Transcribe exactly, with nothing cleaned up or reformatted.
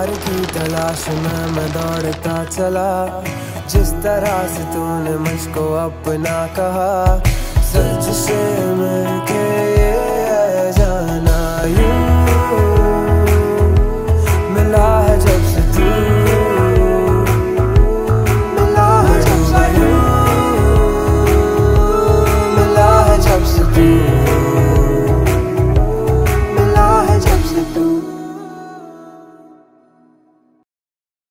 प्यार की तलाश में मैं दौड़ता चला, जिस तरह से तूने मुझको अपना कहा। सच से मिलके